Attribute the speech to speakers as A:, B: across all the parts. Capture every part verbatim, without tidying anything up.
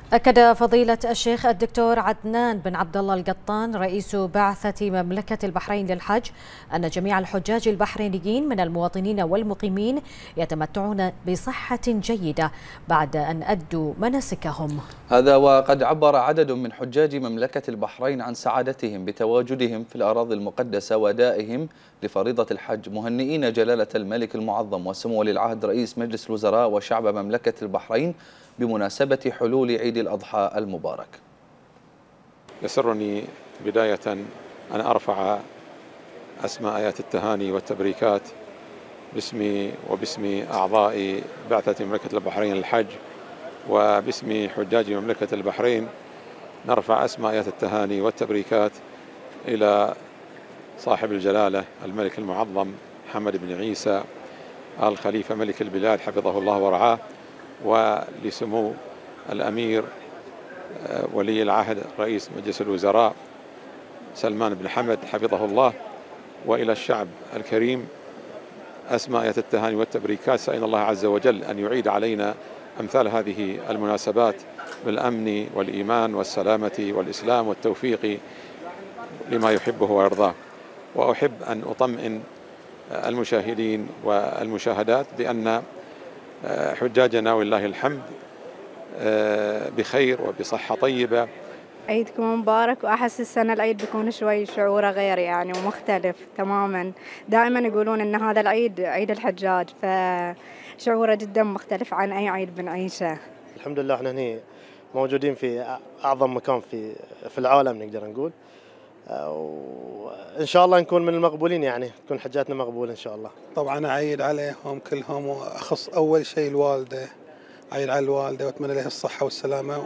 A: أكد فضيلة الشيخ الدكتور عدنان بن عبد الله القطان رئيس بعثة مملكة البحرين للحج أن جميع الحجاج البحرينيين من المواطنين والمقيمين يتمتعون بصحة جيدة بعد أن أدوا مناسكهم.
B: هذا وقد عبر عدد من حجاج مملكة البحرين عن سعادتهم بتواجدهم في الأراضي المقدسة وأدائهم لفريضة الحج، مهنئين جلالة الملك المعظم وسمو ولي العهد رئيس مجلس الوزراء وشعب مملكة البحرين بمناسبة حلول عيد الأضحى المبارك.
C: يسرني بداية أن أرفع أسمى آيات التهاني والتبريكات باسمي وباسم أعضاء بعثة مملكة البحرين للحج وباسم حجاج مملكة البحرين، نرفع أسمى آيات التهاني والتبريكات إلى صاحب الجلالة الملك المعظم محمد بن عيسى آل خليفة ملك البلاد حفظه الله ورعاه، ولسمو الأمير ولي العهد رئيس مجلس الوزراء سلمان بن حمد حفظه الله، وإلى الشعب الكريم أسمى آيات التهاني والتبريكات، سأل الله عز وجل أن يعيد علينا أمثال هذه المناسبات بالأمن والإيمان والسلامة والإسلام والتوفيق لما يحبه ويرضاه. وأحب أن أطمئن المشاهدين والمشاهدات بأن حجاجنا ولله الحمد بخير وبصحة طيبة.
D: عيدكم مبارك، وأحس السنة العيد بيكون شوي شعوره غير يعني ومختلف تماما. دائما يقولون أن هذا العيد عيد الحجاج، فشعوره جدا مختلف عن أي عيد بنعيشه.
E: الحمد لله احنا هنا موجودين في أعظم مكان في في العالم نقدر نقول، وإن شاء الله نكون من المقبولين، يعني تكون حجاتنا مقبولة إن شاء الله.
F: طبعا أعيد عليهم كلهم، وأخص أول شيء الوالدة، أعيد على الوالدة وأتمنى لها الصحة والسلامة،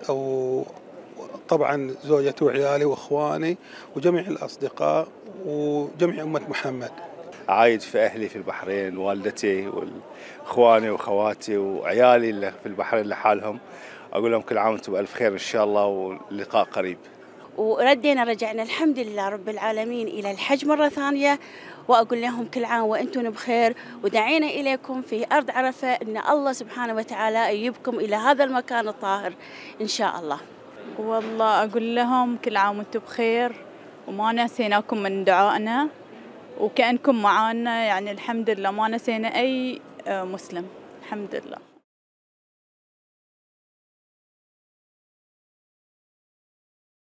F: وطبعا زوجتي وعيالي وإخواني وجميع الأصدقاء وجميع أمة محمد.
G: أعيد في أهلي في البحرين، والدتي وإخواني وأخواتي وعيالي اللي في البحرين لحالهم، أقول لهم كل عام وأنتم بألف خير إن شاء الله، واللقاء قريب.
H: وردينا رجعنا الحمد لله رب العالمين إلى الحج مرة ثانية، وأقول لهم كل عام وأنتم بخير، ودعينا إليكم في أرض عرفة أن الله سبحانه وتعالى يجيبكم إلى هذا المكان الطاهر إن شاء الله.
I: والله أقول لهم كل عام وأنتم بخير، وما نسيناكم من دعائنا، وكأنكم معانا، يعني الحمد لله ما نسينا أي مسلم الحمد لله.